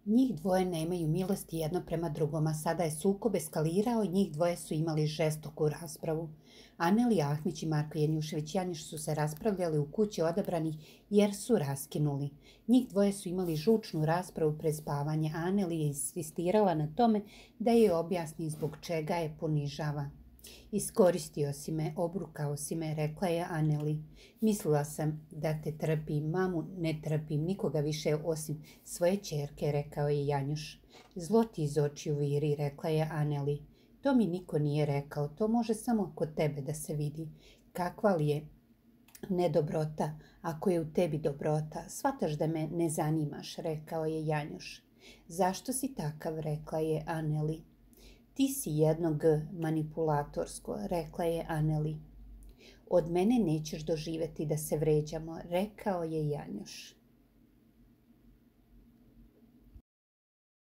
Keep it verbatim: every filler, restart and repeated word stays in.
Njih dvoje nemaju milosti jedno prema drugom, a sada je sukob eskalirao i njih dvoje su imali žestoku raspravu. Anelija Ahmić i Marko Janjušević-Janjuš su se raspravljali u kući odabranih jer su raskinuli. Njih dvoje su imali žučnu raspravu pred spavanje. Anelija je insistirala na tome da joj objasni zbog čega je ponižava. Iskoristio si me, obrukao si me, rekla je Aneli. Mislila sam da te trpim, mamu ne trpim, nikoga više osim svoje ćerke, rekao je Janjuš. Zlo ti iz očiju viri, rekla je Aneli. To mi niko nije rekao, to može samo kod tebe da se vidi. Kakva li je nedobrota, ako je u tebi dobrota, shvataš da me ne zanimaš, rekao je Janjuš. Zašto si takav, rekla je Aneli. Ti si jedno G, manipulatorsko, rekla je Aneli. Od mene nećeš doživjeti da se vređamo, rekao je Janjuš.